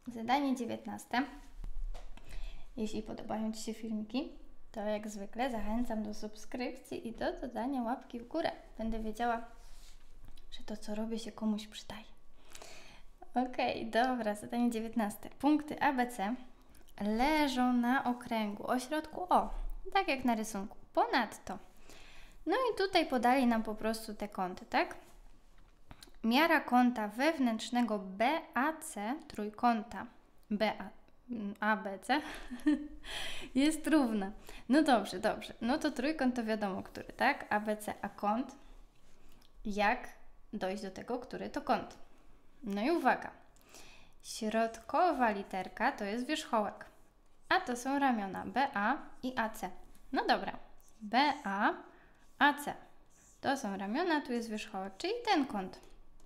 Zadanie 19. Jeśli podobają Ci się filmiki, to jak zwykle zachęcam do subskrypcji i do dodania łapki w górę. Będę wiedziała, że to, co robię, się komuś przydaje. Dobra, zadanie 19. Punkty ABC leżą na okręgu o środku O, tak jak na rysunku. Ponadto, no i tutaj podali nam po prostu te kąty, tak? Miara kąta wewnętrznego BAC, trójkąta ABC jest równa. No dobrze. No to trójkąt to wiadomo, który, tak? ABC, a kąt? Jak dojść do tego, który to kąt? No i uwaga. Środkowa literka to jest wierzchołek, a to są ramiona BA i AC. No dobra. BA, AC. To są ramiona, tu jest wierzchołek, czyli ten kąt.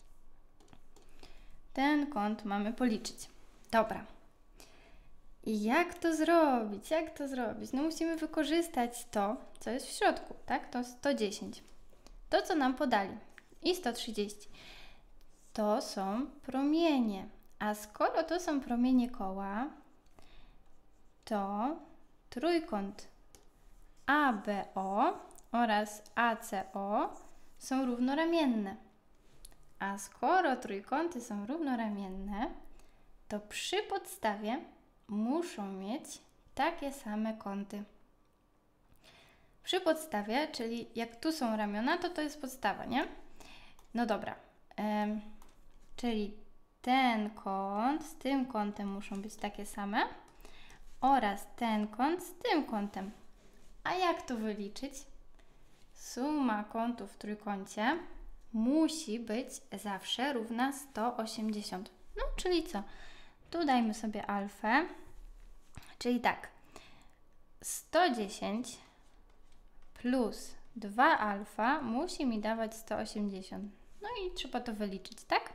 Ten kąt mamy policzyć. Dobra. I jak to zrobić? No musimy wykorzystać to, co jest w środku, tak? To 110. To, co nam podali. I 130. To są promienie. A skoro to są promienie koła, to trójkąt ABO oraz ACO są równoramienne. A skoro trójkąty są równoramienne, to przy podstawie muszą mieć takie same kąty. Przy podstawie, czyli jak tu są ramiona, to jest podstawa, nie? No dobra. Czyli ten kąt z tym kątem muszą być takie same oraz ten kąt z tym kątem. A jak to wyliczyć? Suma kątów w trójkącie musi być zawsze równa 180. No, czyli co? Tu dajmy sobie alfę, czyli tak, 110 plus 2 alfa musi mi dawać 180. No i trzeba to wyliczyć, tak?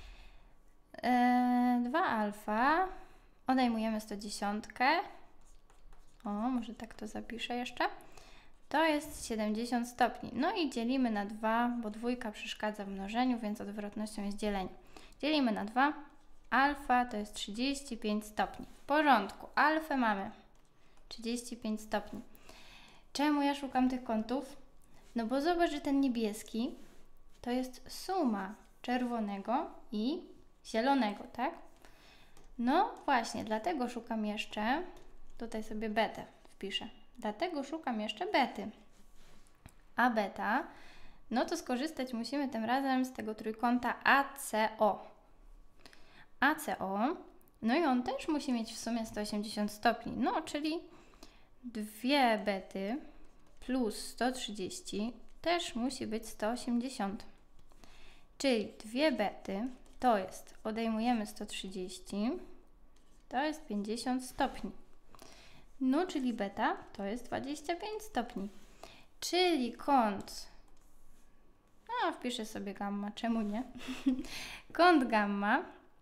2 alfa, odejmujemy 110. O, może tak to zapiszę jeszcze. To jest 70 stopni. No i dzielimy na 2, bo dwójka przeszkadza w mnożeniu, więc odwrotnością jest dzielenie. Dzielimy na 2. Alfa to jest 35 stopni. W porządku. Alfę mamy 35 stopni. Czemu ja szukam tych kątów? No bo zobacz, że ten niebieski to jest suma czerwonego i zielonego, tak? No właśnie, dlatego szukam jeszcze, tutaj sobie betę wpiszę. Dlatego szukam jeszcze bety. A beta, no to skorzystać musimy tym razem z tego trójkąta ACO. ACO, no i on też musi mieć w sumie 180 stopni. No, czyli 2 bety plus 130 też musi być 180. Czyli 2 bety to jest, odejmujemy 130, to jest 50 stopni. No, czyli beta to jest 25 stopni. Czyli kąt, no wpiszę sobie gamma, czemu nie? Kąt gamma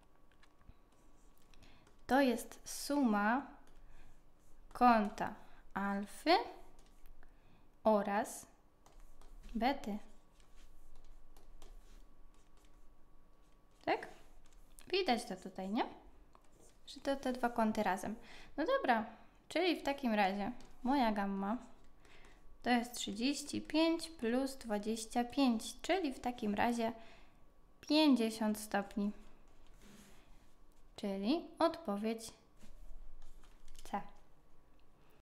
to jest suma kąta alfy oraz bety. Tak? Widać to tutaj, nie? Że to te dwa kąty razem. No dobra, czyli w takim razie moja gamma to jest 35 plus 25, czyli w takim razie 50 stopni. Czyli odpowiedź